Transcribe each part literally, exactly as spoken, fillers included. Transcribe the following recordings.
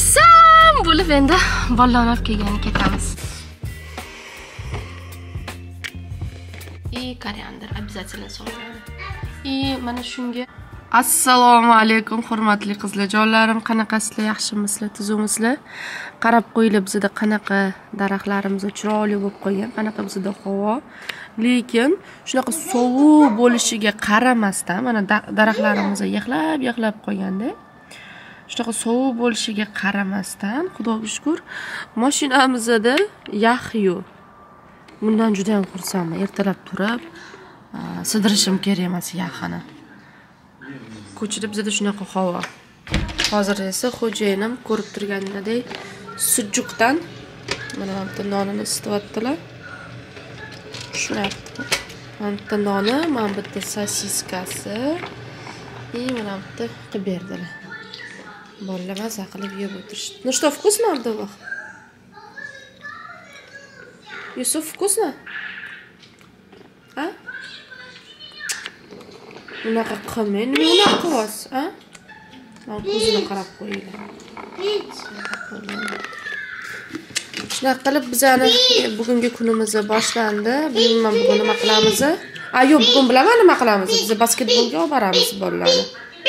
xursand bo'lib endi bolalarni olib kelgani ketamiz. И koriander обязательно so'raydi. И mana shunga Assalomu alaykum hurmatli qizlarjonlarim, qanaqasizlar, yaxshimisizlar, tuzukmisizlar? Qarab qo'yilib bizda qanaqa daraxtlarimiz chiroyli bo'lib qolgan, qanaqa bizda havo. Lekin shunaqa sovuq bo'lishiga qaramasdan mana daraxtlarimiz yig'lab, yig'lab qolganda, shunaqa sovuq bo'lishiga qaramasdan, Xudoga shukr, mashinamizda yog' yo'q. Bundan juda ham xursandman. Ertalab turib, sidirishim kerak emas yog'ni. Ko'chada bizda shunaqa havo. Hozir esa xo'jayinim ko'rib turganingdek sujuqdan mana bu nonini isityaptilar. Shunaqa. Mana noni, mana bitta sosiskasi, и mana bitta qilib berdilar. Bolalar maza qilib yeb o'tirishdi. Ну что, вкусно, Abdulloh? Yusuf, вкусно? А? Unaqa qilmang, nima unaqa qilyapsiz, a? Men ko'zini qarab qo'yinglar. Shunaqa qilib bizani bugungi kunimiz boshlandi. Bilmayman bugun nima qilamiz. A, yo'q, bugun bilaman nima qilamiz. Biz basketbolga olib boramiz bolalarni.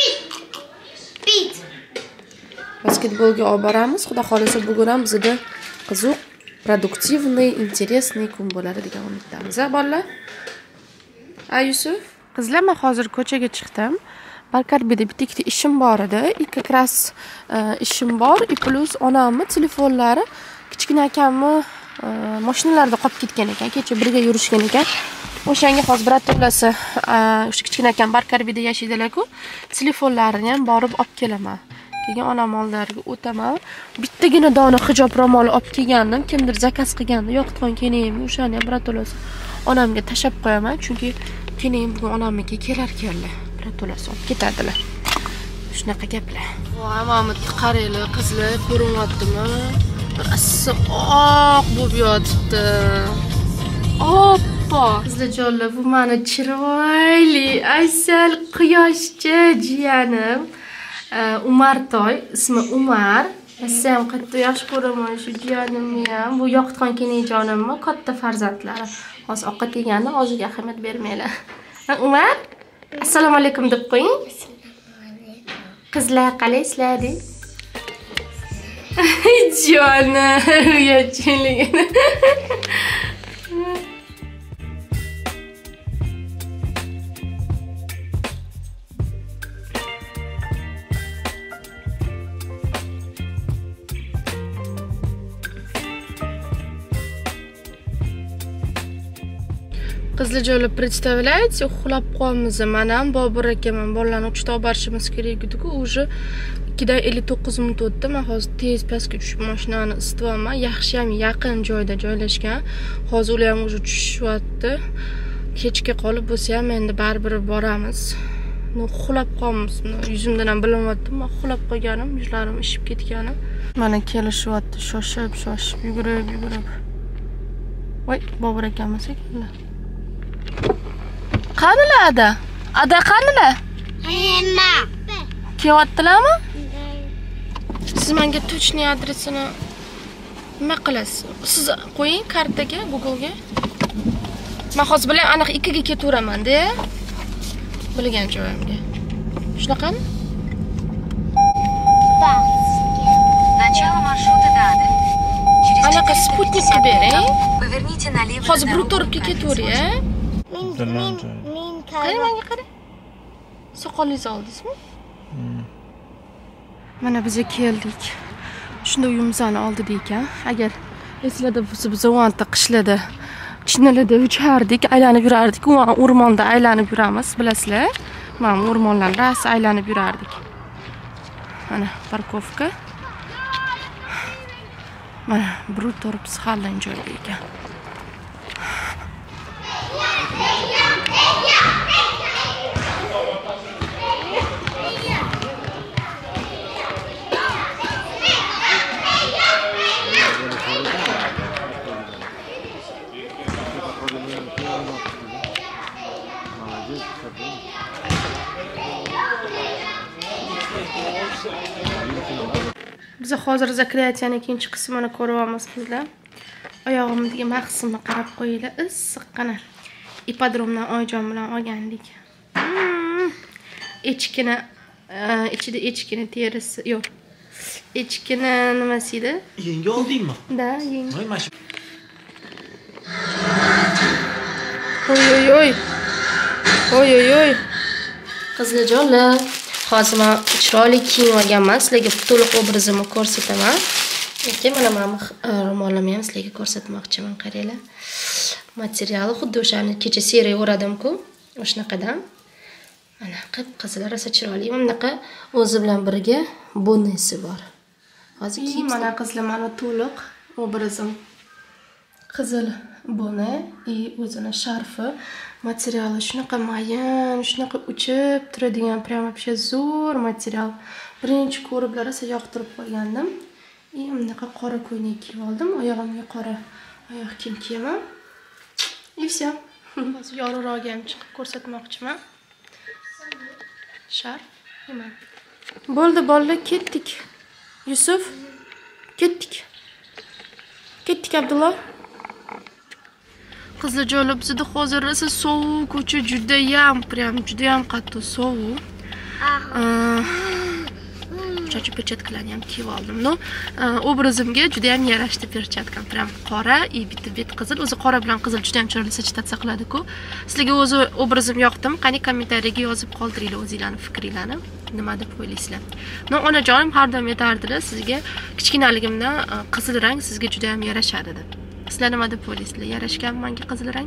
Basketbolga olib boramiz. Xudo xolisa bugun ham bizda qiziq, produktivniy, интересный kun bo'ladi degan umiddamiz, a bolalar? A, Yusuf? Qizlar, men hozir ko'chaga chiqdim. Barkarbida bitta ikkita ishim bor edi. И как раз ishim bor, и plus onamni telefonlari kichkina akamni mashinalarida qolib ketgan ekan. Kecha birga yurishgan ekan. O'shanga hozir biratolasi, o'sha kichkina akam Barkarbida yashaydilar-ku, telefonlarini ham borib olib kelaman. Keyin onam oldilariga o'taman. Bittagina dona hijob ro'moli olib kelgandim. Kimdir zakaz qilganda yo'qotgan keyin o'shani ham biratolasi onamga tashab qo'yaman, chunki keyin bugun onamniki kelar keldi. Biratolasi olib ketadilar. Shunaqa gaplar. Voy, mana qaranglar, qizlar, ko'rinyaptimi? Bir issiq oq bo'lib yotibdi. Oppo. Qizlar jonlar, bu meni chiroyli, asal quyoshchi jiyanim. Umartoy, ismi Umar. Sen qattiq yaxshi ko'raman shu jiyanimni ham. Bu yoqitgan kelinjonimmi, katta farzandlari. Hozir ovqat yeganda o'ziga ahamiyat bermanglar. Umar, assalomu alaykum deb qo'ying. Qizlar qalaysizlar deng. Jonim, uyatchiligini. Qizlarjonlar, представляете, uxlab qolamiz. Mana ham Bobur akaman bolalarni uchta olib borishimiz kerak edi-ku, уже ikkidan ellik to'qqiz minut o'tdi. Men hozir tez pastga tushib mashinani isityapman. Yaxshi ham yaqin joyda joylashgan. Hozir ular ham уже tushyapti. Kechga qolib bo'lsa ham endi baribir boramiz. No uxlab qolamiz. Yuzimdan ham bilinyapti, men uxlab qolganim, yuzlarim ishib ketgani. Mana kelishyapti, shoshib, shoshib, yugurib, yugurib. Voy, Bobur akamiz ekanlar. Qanilar ada? Ada qanilar? Nima? Kelyaptilarmi? Siz menga точный adresini nima qilasiz? Siz qo'ying kartaga, Google'ga. Men hozir bilan aniq ikkiga ketaveraman-da. Bilgan joyimga. Shunaqami? Начало маршрута Дады. Anaqa sputnikni bering. Поверните налево. Hozir brutoribga ketaveray. Men men Qarang, menga qarang. Soqolingizni oldingizmi? Mana biz keldik. Shunda uyimizni oldida ekan. Agar eslarda bo'lsa, biz o'nta qishlarda chinalada uchardik, aylanib yurardik. U o'rmonda aylanib yuramiz, bilasizlar. Mana o'rmonlarni rosa aylanib yurardik. Mana parkovka. Mana brutor psixologik joyda ekan. Biz hozir zakriyatsiyaning ikkinchi qismini ko'ryapmiz qizlar. Oyog'imdagi maqsimni qarab qo'yinglar, issiqqina. Ipodromdan oyijon bilan olgandik. Hmm. Echkini, ichida echkini terisi, yo'q. Echkini nimasi edi? Yengi oldingmi? Da, yengi. Voy, mash. Oy oy oy. Oy oy oy. Qizlarjonlar, hozir men chiroyli kiyim olganman. Sizlarga to'liq obrazimni ko'rsataman. Lekin mana men ro'molimni ham sizlarga ko'rsatmoqchiman, qaranglar. Materiali xuddi o'shani kecha seriya o'radim-ku, o'shanaqadan. Mana qip-qizil, rosa chiroyli. Bunaqa o'zi bilan birga bonesi bor. Hozir kiyim mana qizlar, mana to'liq obrazim. Qizil bone и o'zini sharfi, materiali shunaqa mayin, shunaqa uchib turadigan, prям вообще zo'r material. Birinchi ko'riblar rosa yoqtirib qo'ygandim. И bunaqa qora ko'ylak kiyib oldim, oyog'imga qora oyoq kiyim kiyaman. И всё. Hozir yorug'roq ham chiqib ko'rsatmoqchiman. Sharf, nima? Bo'ldi, bolalar, ketdik. Yusuf, ketdik. Ketdik Abdulla. Qizlar jo'lab bizda hozir rosa sovuq, ko'cha juda ham, prям juda ham qattiq sovuq. Cho'chib perchatkalarni ham kiyib oldim. No, obrazimga juda ham yarashdi perchatkam. Prям qora, и bitta bet qizil. O'zi qora bilan qizil juda ham chiroyli sachtatsa qiladi-ku. Sizlarga o'zi obrazim yoqdimi? Qani kommentariyaga yozib qoldiringlar o'zingizlarning fikringizni. Nima deb o'ylaysizlar? No, onajonim har doim aytardilar, sizga kichkinaligimdan qizil rang sizga juda ham yarashadi deb. Sizlar nima deb o'ylaysizlar? Yarashganmi menga qizil rang?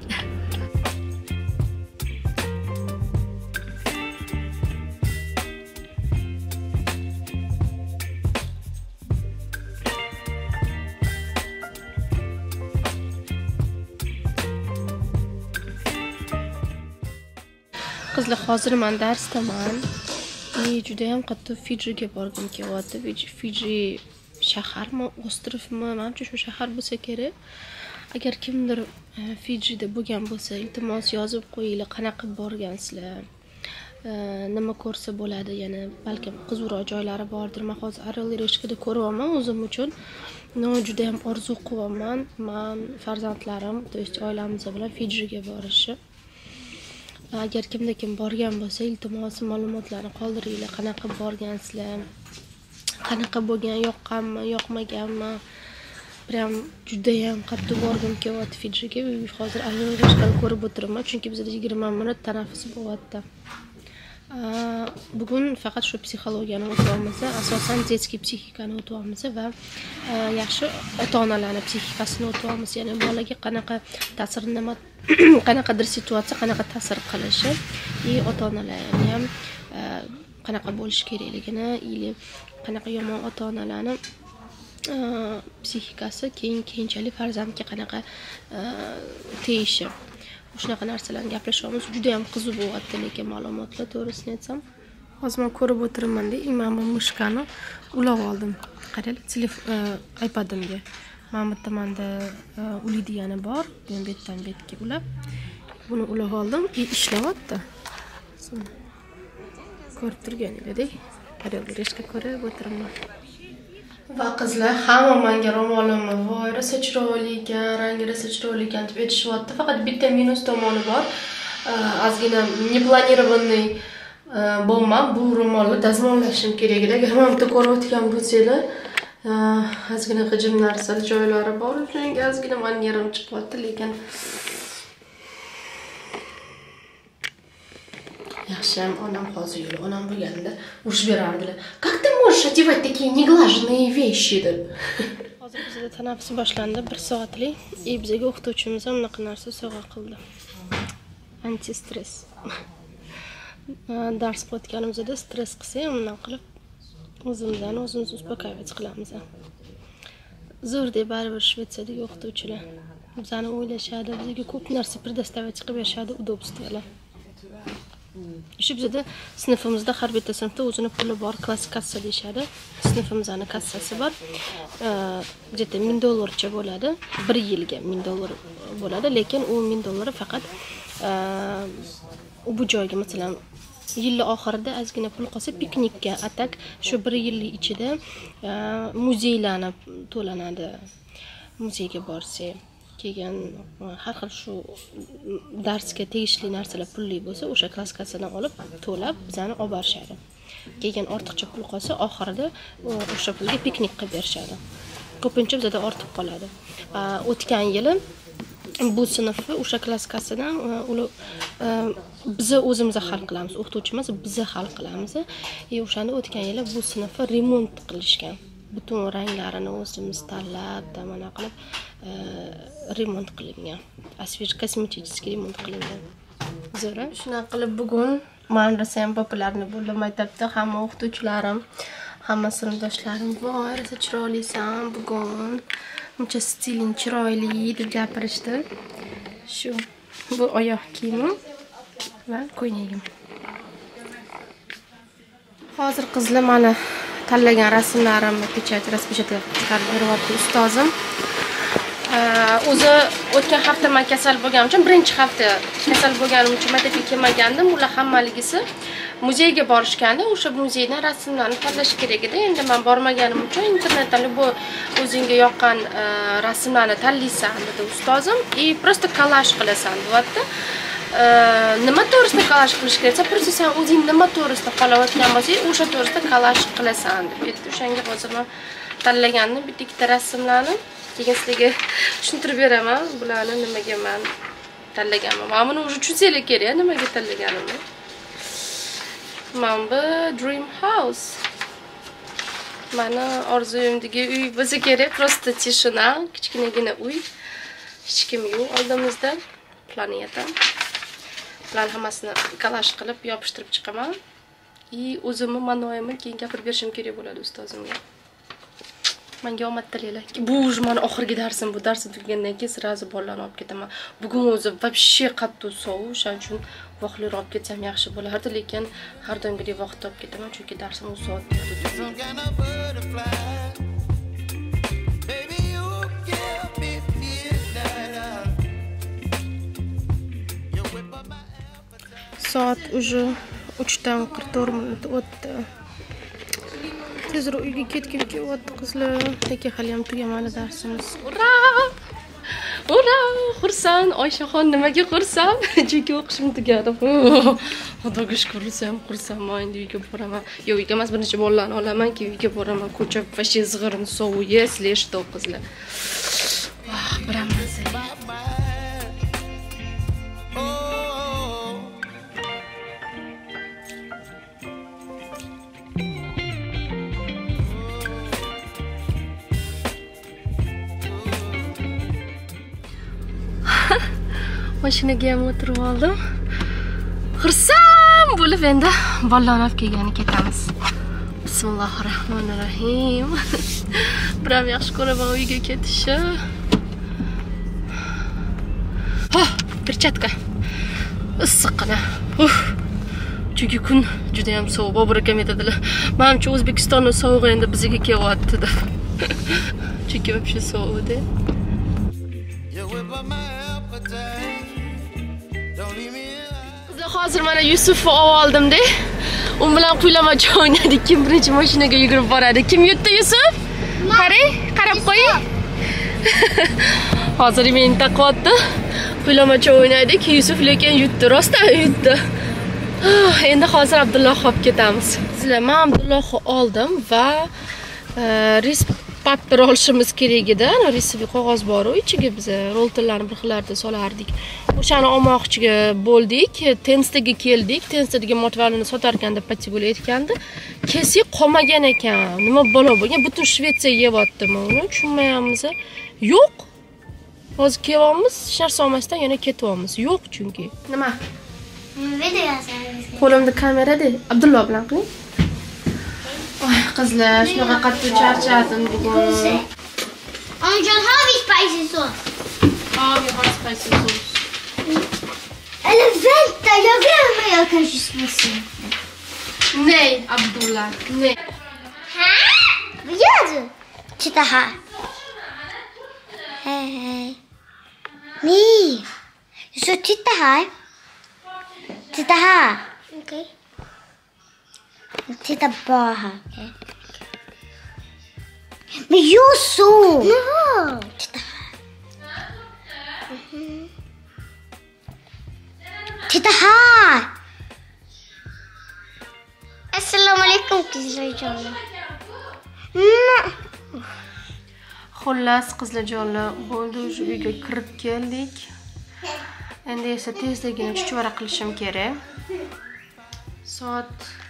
Qizlar, hozir men darsdaman. И juda ham qattiq Fijiga borgim kelyapti. Fiji shaharmi, ostrovmi, menimcha shu shahar bo'lsa kerak. Agar kimdir Fijida bo'lgan bo'lsa, iltimos yozib qo'yinglar, qanaqa borgansizlar. Nima ko'rsa bo'ladi, ya'ni balkim qiziqroq joylari bordir. Men hozir Orol Reshkada ko'ryapman o'zim uchun. No, juda ham orzu qilyapman. Men farzandlarim, to есть oilamiz bilan Fijiga borishni. Agar kimda kim borgan bo'lsa, iltimos ma'lumotlarni qoldiringlar, qanaqa borgansizlar. Qanaqa bo'lgan, yoqqanmi, yoqmaganmi? Prям juda ham qattiq borgim kelyapti Fijiga. Hozir Orol ko'rib o'tiraman, chunki bizda yigirma minut tanaffus bo'lyapti. Bugun faqat shu psixologiyani o'tyapmiz, asosan детский psixikani o'tyapmiz va yaxshi ota-onalarning psixikasini o'tyapmiz. Ya'ni bolaga qanaqa ta'sir, nima qanaqadir situatsiya qanaqa ta'sir qilishi, и ota-onalarni ham qanaqa bo'lish kerakligini, ili qanaqa yomon ota-onalarni psixikasi keyin keyinchalik farzandga qanaqa tegishi. Shunaqa narsalarni gaplashyapmiz. Juda ham qiziq bo'lyapti, lekin ma'lumotlar to'g'risini aytsam, hozir men ko'rib o'tiraman-da, imamni mushkani ulab oldim. Qarang, telefon iPadimga. Mana bu tomonda ulidiyani bor, men betdan betga ulab. Buni ulab oldim, ishlayapti. Ko'rib turganinglardek, Orol Reshka ko'rib o'tiraman. Va qizlar, hamma menga ro'molimni, voy, rosa chiroyli ekan, rangi rosa chiroyli ekan deb aytishyapti. Faqat bitta minus tomoni bor. Ozgina neplanirovaniy bo'lma, bu ro'molni dazmollashim kerak edi. Agar men bitta ko'rib o'tgan bo'lsanglar, ozgina g'ijim narsalar joylari bor. Shunga ozgina manierim chiqyapti, lekin yaxshiyam onam hozir yo'q, onam bo'lganda urishib berardilar. Как ты можешь одевать такие неглаженные вещи deb. Hozir bizda tanaffus boshlandi, bir soatlik. И bizga o'qituvchimiz ham bunaqa narsa sovg'a qildi. Anti-stress. Dars o'tganimizda stress qilsa, undan qilib o'zimizdan o'zimiz uspokayvich qilamiz. Zo'r deb baribir Shvetsiyadagi o'qituvchilar bizani o'ylashadi, bizga ko'p narsa predostavить qilib berishadi, udobstvolar. Shu bizda sinfimizda har bitta sinfda o'zini puli bor, klassik kassa deyshadi. Sinfimizning kassasi bor. Где-то ming dollarcha bo'ladi. bir yilga ming dollar bo'ladi, lekin u ming dollar faqat u bu joyga, masalan, Yilni oxirida ozgina pul qolsa piknikka, atak shu bir yillik ichida muzeylarni to'lanadi. Muzeyga borsak, keyin har xil shu darsga tegishli narsalar pulli bo'lsa, o'sha klaskasidan olib to'lab bizani olib borishadi. Keyin ortiqcha pul qolsa, oxirida o'sha pulga piknik qilib berishadi. Ko'pincha bizda ortib qoladi. O'tgan yili bu sinfni o'sha klaskasidan ular biz o'zimiz hal qilamiz, o'qituvchimiz biz hal qilamiz. E o'shanda o'tgan yili bu sinfni remont qilishgan. Butun ranglarini o'zimiz tanlab, mana qilib remont qilingan. Asvej kosmetik remont qilingan. Zo'ra. Shunaqa qilib bugun madrasa ham populyarni bo'ldi maktabda, hamma o'qituvchilarim, hamma sinfdoshlarim, "Voy, rosa chiroylisan bugun. Uncha stiling chiroyli" deb gapirishdi. Shu bu oyoq kiyimim va ko'ylagim. Hozir qizlar mana tanlagan rasmlarimni pechat raspechatga chiqarib beryapti ustozim. O'zi o'tgan hafta men kasal bo'lganim uchun, birinchi hafta kasal bo'lganim uchun maktabga kelmagandim. Ular hammaligisi muzeyga borishganda, o'sha muzeydan rasmlarni tanlash kerak edi. Endi men bormaganim uchun internetdan bu o'zingga yoqqan rasmlarni tanlaysan dedi ustozim. И просто collage qilasan deyapti. Nima to'g'risida collage qilish kerak? Просто sen o'zing nima to'g'risida xohlayotgan bo'lsang, o'sha to'g'risida collage qilasan deb aytdi. O'shanga hozir men tanlagandim bitta ikkita rasmlarni. Keyin sizlarga tushuntirib beraman, bularni nimaga men tanlaganman. Men buni o'zi tushunsangiz kerak, nimaga tanlaganimni. Men bu dream house. Mana orzuyimdagi uy bo'lsa kerak, просто tishina, kichkinagina uy. Hech kim yo'q oldimizda. Planeta. Plan hammasini collage qilib yopishtirib chiqaman. И o'zimni ma'noyimni keyin gapirib berishim kerak bo'ladi ustozimga. Menga omad tilaylar. Bu уже men oxirgi darsim, bu darsim tugagandan keyin sirazi bolalarni olib ketaman. Bugun o'zi вообще qattiq sovuq, shuning uchun vaqtliroq olib ketsam yaxshi bo'lardi, lekin har doimgidek vaqt olib ketaman, chunki darsim o'z soatida. Soat уже uchdan qirq to'rt minut o'tdi. Tezroq uyga ketgim kelyapti qizlar. Lekin hali ham tugamadi darsimiz. Ura! Ura! Xursand. Oyshaxon nimaga xursand? Chunki o'qishim tugadi. Xudoga shukr, ham xursandman. Endi uyga boraman. Yo'q, uyga emas, bir necha bolalarni olaman, keyin uyga boraman. Ko'cha вообще zig'irin sovuq, если что qizlar. Vah, biraman. Mashinaga ham o'tirib oldim. Xursand bo'lib endi bolalarni olib kelgani ketamiz. Bismillahirrohmanirrohim. Biram yaxshi ko'raman uyga ketishni. Ha, perchatka. Issiqqina. Uf. Chunki kun juda ham sovuq. Bobur akam aytadilar. Menimcha O'zbekistonning sovug'i endi bizga kelyapti deb. Chunki вообще sovuqda. Hozir mana Yusufni oldim-da. U bilan quylamacha o'ynadik. Kim birinchi mashinaga yugurib boradi? Kim yutdi Yusuf? Qarang, qarab qo'ying. Hozir men taqotdi. Quylamacha o'ynadik. Yusuf lekin yutdi, rostdan yutdi. Endi hozir Abdullohni olib ketamiz. Sizlar, men Abdullohni oldim va risp paper olishimiz kerak edi. Risp qog'oz bor, ichiga biz rolterlarni bir xillarda solardik. O'shani olmoqchiga bo'ldik. Tensdagi keldik. Tensdagi motivalini sotarkanda patibul aytgandi. Kesik qolmagan ekan. Nima bo'lo bo'lgan? Butun Shvetsiya yeyaptimi uni? Tushunmayapmiz. Yo'q. Hozir kelyapmiz, hech narsa olmasdan yana ketyapmiz. Yo'q chunki. Nima? Video yozasangiz. Qo'limda kamerada Abdulloh bilan qiling. Oy, qizlar, shunaqa qattiq charchadim bugun. Oh, John, how is spicy sauce? Oh, we have spicy sauce. Eller vänta, jag glömmer jag kanske spicy. Nej, Abdullah, nej. Hä? Vad gör du? Titta här. Hej, hej. Nej. Så titta här. Titta här. Okej. Okay. Titta bara. Men gör så! Ja. Titta här. Mm. Titta här! Assalamu alaikum qizlarjonlar. Xullas qizlarjonlar, bo'ldi, o'sha uyga kirib keldik. Endi esa tezligini chuchvara qilishim kerak. Soat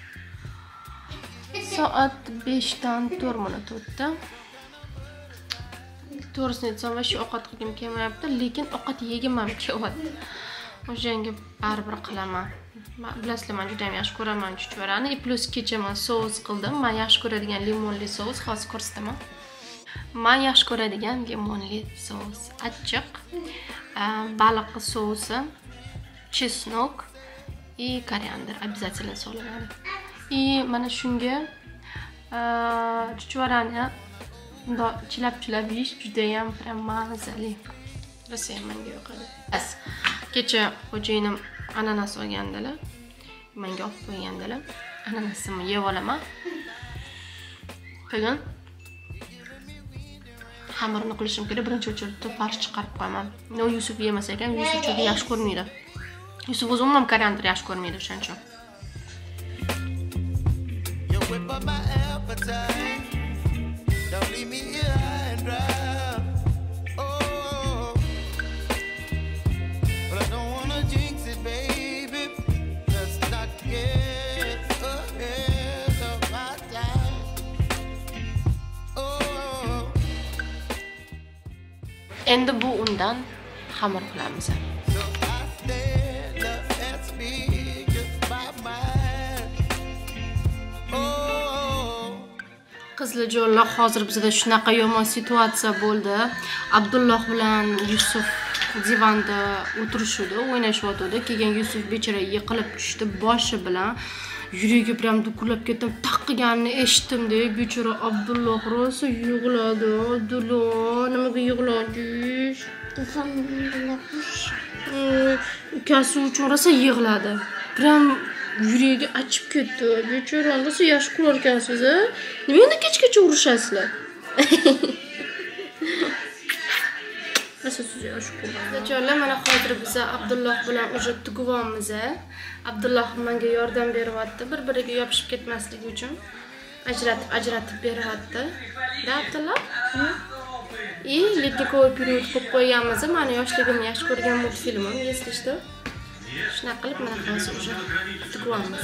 soat beshdan to'rt minut o'tdi. To'g'risini aytsam, shu ovqat qilgim kelmayapti, lekin ovqat yegim ham kelyapti. O'shanga baribir qilaman. Bilasizlar, men juda ham yaxshi ko'raman chuchvarani. Plus kecha men sous qildim. Men yaxshi ko'radigan limonli sous, hozir ko'rsataman. Men yaxshi ko'radigan limonli sous, achchiq, baliq sousi, chesnok и koriander обязательно solinadi. И mana shunga chuchvarani bundoq chilab-chilab yeyish juda ham prям mazali. Rosa ham menga yoqadi. Kecha xo'jayinim ananas olgandilar. Menga olib qo'ygandilar. Ananasni yeb olaman. Bugun xamirni qilishim kerak. Birinchi o'chirib farsh chiqarib qo'yaman. No Yusuf yemas ekan, Yusuf juda yaxshi ko'rmaydi. Yusuf o'zi umuman koriander yaxshi ko'rmaydi o'shancha. Endi bu undan xamir qilamiz. Qizlarjonlar, hozir bizda shunaqa yomon situatsiya bo'ldi. Abdulloh bilan Yusuf divanda o'tirishdi, o'ynashyotdi. Keyin Yusuf bechara yiqilib tushdi, boshi bilan yuragi bilan dukurlab ketdim. Taqqiganini eshitdim-da, bechara Abdulloh rosa yig'ladi. Abdulloh, nimaga yig'ladingiz? Ukasi uchun rosa yig'ladi. Biram yuragi achib ketdi. Bechora, rosa yaxshi ko'rar ekansiz, a? Nima endi kechgacha urushasizlar? Rosa siz yaxshi ko'rasiz. Jonlar, mana hozir biz Abdulloh bilan o'sha tuguvamiz. Abdulloh menga yordam beryapti, bir-biriga yopishib ketmasligi uchun ajratib ajratib beryapti. Da Abdulloh? И ледниковый период ko'p qo'yganmiz. Meni yoshligimda yaxshi ko'rgan multfilmim, eslashdi. Shunaqa qilib mana hozir o'sha tuguvamiz.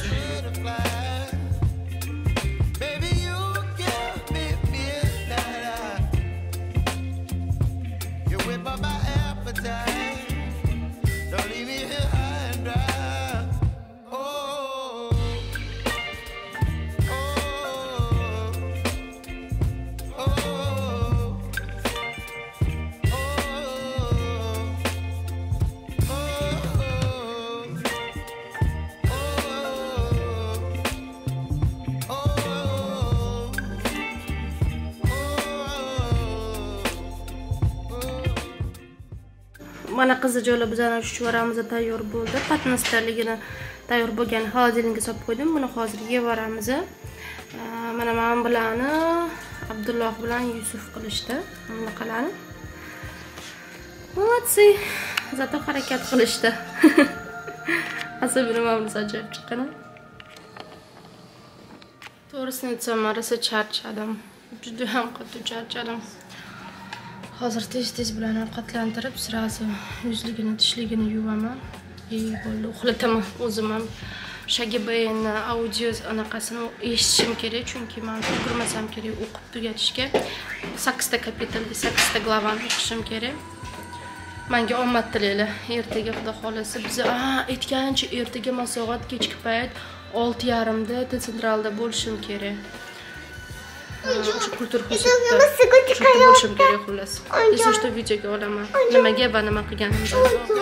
Mana qizlarjonlar, bizning chuchvaramiz tayyor bo'ldi. Patnislarligini tayyor bo'lgan holodilnikka solib qo'ydim. Buni hozir yeb olamiz. Mana men bilan Abdulloh bilan Yusuf qilishdi. Bunaqalarni. Молодцы. Zato harakat qilishdi. Asabini mamnun ajoyib chiqqan. To'g'risini aytsam, rosa charchadim. Juda ham qattiq charchadim. Hozir tez-tez bilan ovqatlantirib, sirasi yuzligini, tishligini yuvaman. Ey, bo'ldi, uxlataman o'zim ham. Shagibayni audio anaqasini eshitishim kerak, chunki men o'qirmasam kerak, o'qib tugatishga. sakkizta kapital, sakkizta glavani o'qishim kerak. Menga omad tilaylar. Ertaga xudo xolasa biz a aytgancha ertaga masoat kechki payt olti yarim da T-Centralda bo'lishim kerak. O'sha kultur hududida bo'lishim kerak xullas. Esa shu videoga olaman. Nimaga va nima qilganimni.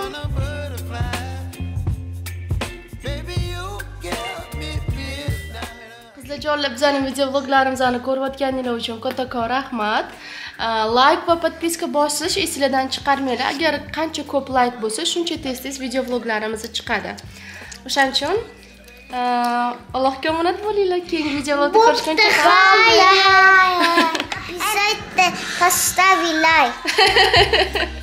Qizlarjonlar, bizning video vloglarimizni ko'rayotganingiz uchun katta rahmat. Like va podpiska bosish esingizdan chiqarmanglar. Agar qancha ko'p like bo'lsa, shuncha tez-tez video vloglarimiz chiqadi. O'shaning uchun Allohga omonat bo'linglar. Keyingi videolarda ko'rishguncha. Обязательно поставь лайк.